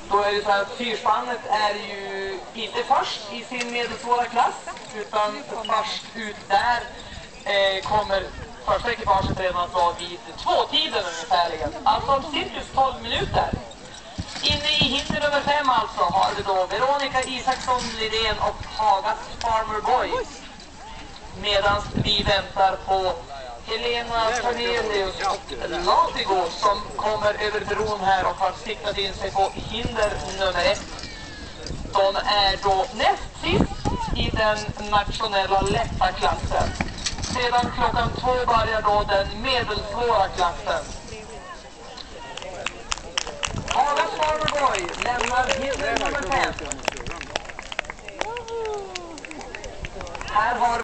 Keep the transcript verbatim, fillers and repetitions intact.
Då är det så här att fyrspannet är ju inte först i sin medelsvåra klass, utan först ut där eh, kommer första ekipaget redan att vara vid två-tiden ungefärligen. Alltså om cirkus tolv minuter. Inne i hinder nummer fem alltså har vi då Veronica Isaksson Lidén och Hagas Farmer Boy. Medan vi väntar på Helena Cornelius och Latigård som kommer över bron här och har siktat in sig på hinder nummer ett. De är då näst sist i den nationella lätta klassen. Sedan klockan två börjar då den medelsvåra klassen. Hagas Farmer Boy lämnar hinder nummer fem. Här har